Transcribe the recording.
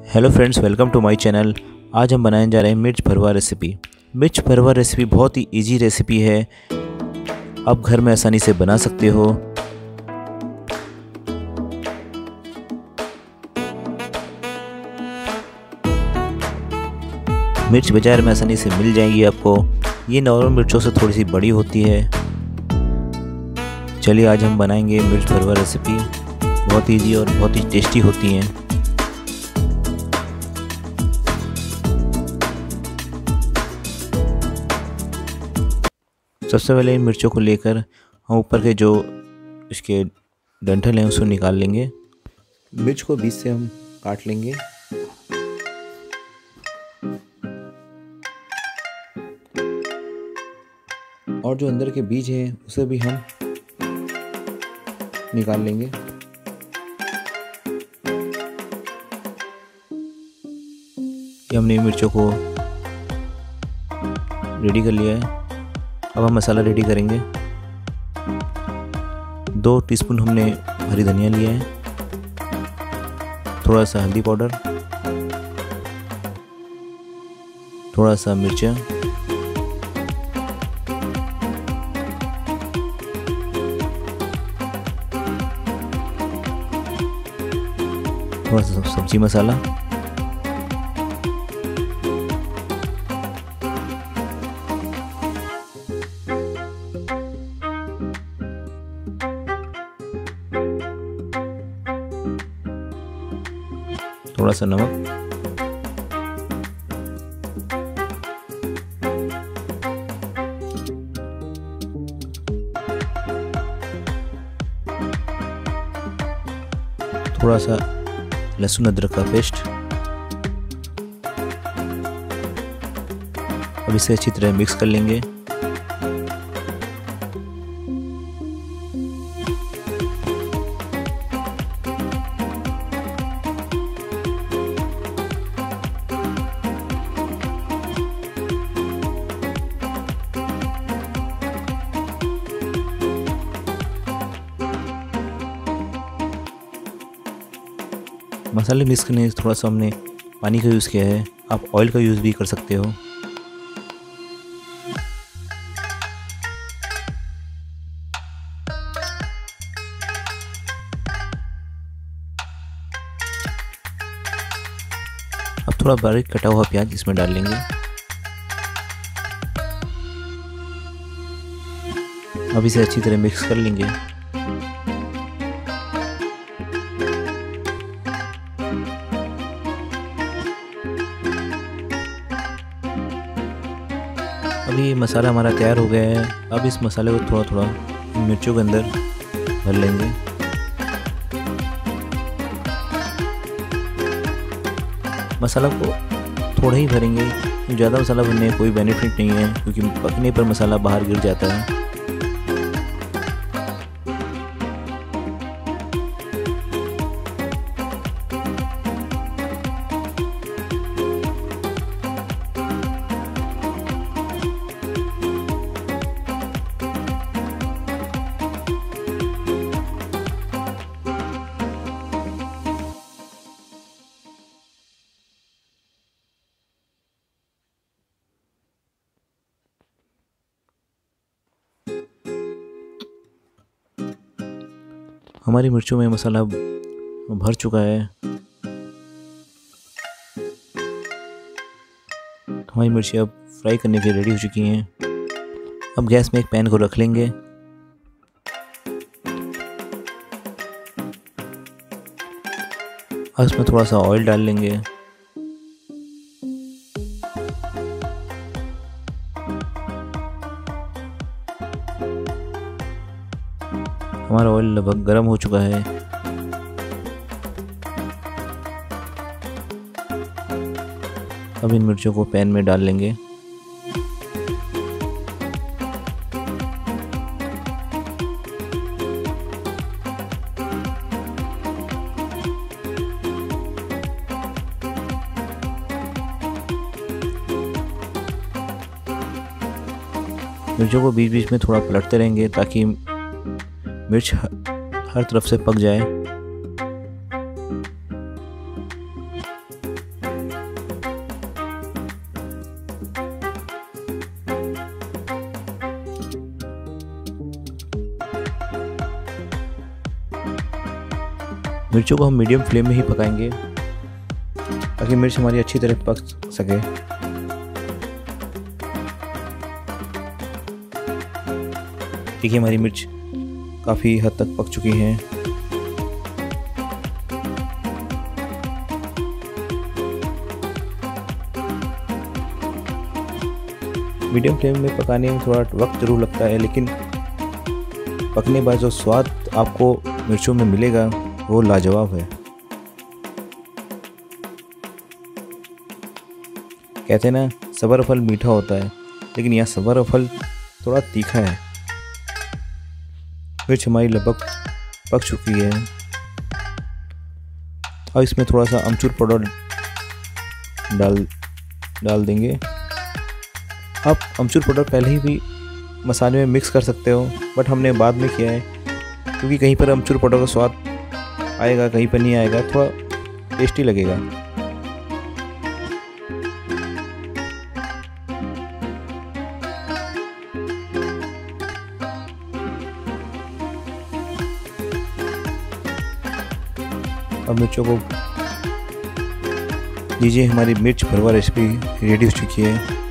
Hello friends, welcome to my channel. आज हम बनाने जा रहे हैं मिर्च भरवा रेसिपी। मिर्च भरवा रेसिपी बहुत ही इजी रेसिपी है, आप घर में आसानी से बना सकते हो। मिर्च बाजार में आसानी से मिल जाएगी आपको। ये नॉर्मल मिर्चों से थोड़ी सी बड़ी होती है। चलिए आज हम बनाएंगे मिर्च भरवा रेसिपी। बहुत इजी और बहुत ही टेस्टी होती हैं। सबसे पहले इन मिर्चों को लेकर हम ऊपर के जो इसके डंठल हैं उसको निकाल लेंगे। मिर्च को बीच से हम काट लेंगे। और जो अंदर के बीज हैं उसे भी हम निकाल लेंगे। ये हमने मिर्चों को रेडी कर लिया है। अब हम मसाला रेडी करेंगे। 2 टीस्पून हमने हरी धनिया लिया है, थोड़ा सा हल्दी पाउडर, थोड़ा सा मिर्चा, थोड़ा सा सब्जी मसाला, थोड़ा सा नमक, थोड़ा सा लहसुन अदरक का पेस्ट। अब इसे अच्छी तरह मिक्स कर लेंगे। मसाले मिक्स करने में थोड़ा सा हमने पानी का यूज़ किया है, आप ऑयल का यूज़ भी कर सकते हो। अब थोड़ा बारीक कटा हुआ प्याज इसमें डाल लेंगे। अब इसे अच्छी तरह मिक्स कर लेंगे। अभी मसाला हमारा तैयार हो गया है। अब इस मसाले को थोड़ा थोड़ा मिर्चों के अंदर भर लेंगे। मसाला को थोड़ा ही भरेंगे, ज़्यादा मसाला भरने का कोई बेनिफिट नहीं है, क्योंकि पकने पर मसाला बाहर गिर जाता है। हमारी मिर्चों में मसाला भर चुका है। हमारी मिर्ची अब फ्राई करने के लिए रेडी हो चुकी हैं। अब गैस में एक पैन को रख लेंगे। अब इसमें थोड़ा सा ऑयल डाल लेंगे। हमारा ऑयल लगभग गर्म हो चुका है। अब इन मिर्चों को पैन में डाल लेंगे। मिर्चों को बीच बीच में थोड़ा पलटते रहेंगे ताकि मिर्च हर तरफ से पक जाए। मिर्चों को हम मीडियम फ्लेम में ही पकाएंगे ताकि मिर्च हमारी अच्छी तरह पक सके। देखिए हमारी मिर्च काफ़ी हद तक पक चुकी हैं। मीडियम फ्लेम में पकाने में थोड़ा वक्त ज़रूर लगता है, लेकिन पकने बाद जो स्वाद आपको मिर्चों में मिलेगा वो लाजवाब है। कहते हैं ना, सब्र फल मीठा होता है, लेकिन यहाँ सब्र फल थोड़ा तीखा है। मिर्च हमारी लगभग पक चुकी है। अब इसमें थोड़ा सा अमचूर पाउडर डाल देंगे। आप अमचूर पाउडर पहले ही भी मसाले में मिक्स कर सकते हो, बट हमने बाद में किया है क्योंकि कहीं पर अमचूर पाउडर का स्वाद आएगा, कहीं पर नहीं आएगा, थोड़ा टेस्टी लगेगा। अब मिर्चों को लीजिए, हमारी मिर्च भरवा रेसिपी रेडी हो चुकी है।